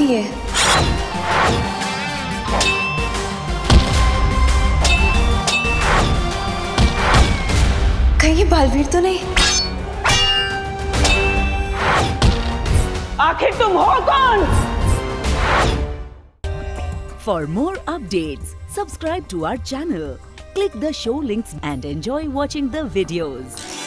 है ये? कहीं ये बालवीर तो नहीं? आखिर तुम हो कौन? For more updates, subscribe to our channel, click the show links and enjoy watching the videos.